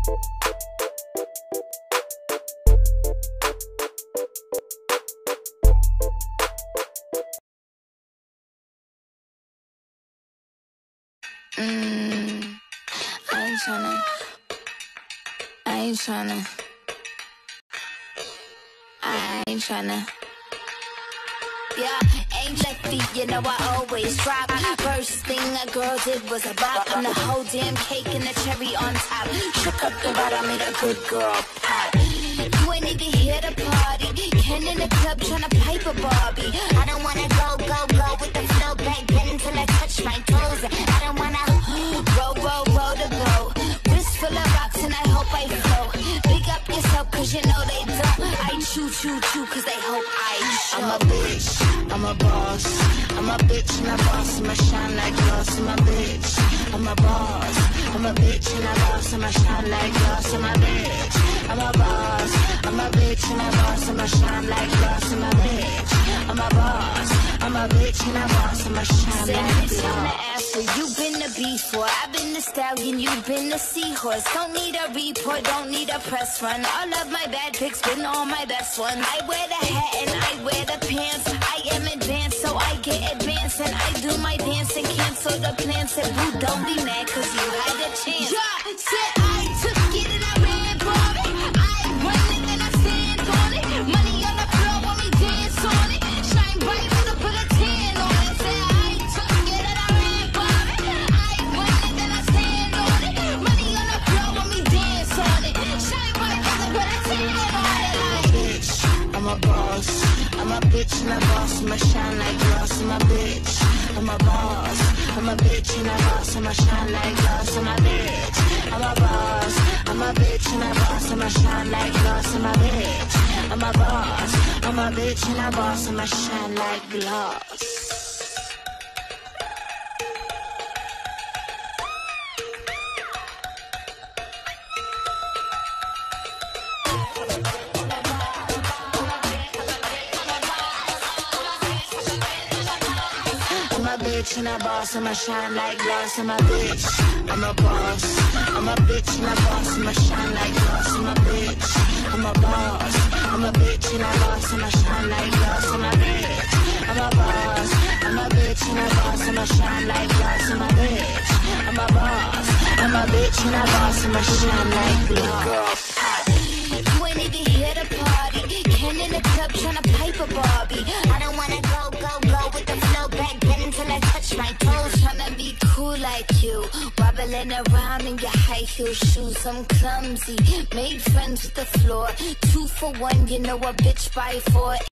I ain't tryna. Yeah, ain't lefty, you know I always drop. First thing a girl did was a bop. And the whole damn cake and the cherry on top. Shook up the bottom, made a good girl pop. You ain't even here to party. Ken in the club tryna pipe a Barbie. I don't wanna go with the flow back then until I touch my toes. I don't wanna roll the boat. Wrist full of rocks and I hope I flow. Big up yourself cause you know they don't. I chew cause they hope I show. I'm a bitch, I'm a boss. I'm a bitch and a boss, I'ma shine like glass. I'm a bitch, I'm a boss. I'm a bitch and a boss, I'ma shine like glass. I'm a bitch, I'm a boss. I'm a bitch and a boss, I'ma shine like glass. I'm a bitch, I'm a boss. I'm a bitch and a boss, I'ma shine like glass. You've been the before, I've been the stallion, you've been the seahorse. Don't need a report, don't need a press run. All of my bad pics been all my best ones. I wear the hat and I wear the pants. I am advanced, so I get advanced. And I do my dance and cancel the plans. Said boo, don't be mad cause you had a chance. Yeah, said I took it and I ran for it. I run it and I stand on it. Money on the floor when we dance on it. Shine bright with a put a tan on it. Said I took it and I ran for it. I run it and I stand on it. Money on the floor when we dance on it. Shine bright with a put a tan on it. Like bitch, I'm a boss. I'm a bitch and a boss. I'ma shine like glass. I'm a bitch. I'm a boss. I'm a bitch and a boss. I'ma shine like glass. I'm a bitch. I'm a boss. I'm a bitch and a boss. I'ma shine like glass. I'm a bitch. I'm a boss. I'm a bitch and a boss. I'ma shine like glass. I'm a bitch and a boss, I'ma shine like glass. I'm a bitch, I'm a boss. I'm a bitch and a boss, I'ma shine like glass. I'm a bitch, I'm a boss. I'm a bitch and a boss, I'ma shine like glass. I'm a bitch, I'm a boss. I'm a bitch and a boss, I'ma shine like glass. I'm a bitch, I'm a boss. I'm a bitch and a boss, I'ma shine like glass. You ain't even here to party. Ken in the club tryna pipe a Barbie. I don't wanna go with the flow back then until I touch my toes. Tryna be cool like you, wobbling around in your high heel shoes. I'm clumsy, made friends with the floor. 2 for 1, you know a bitch buy 4.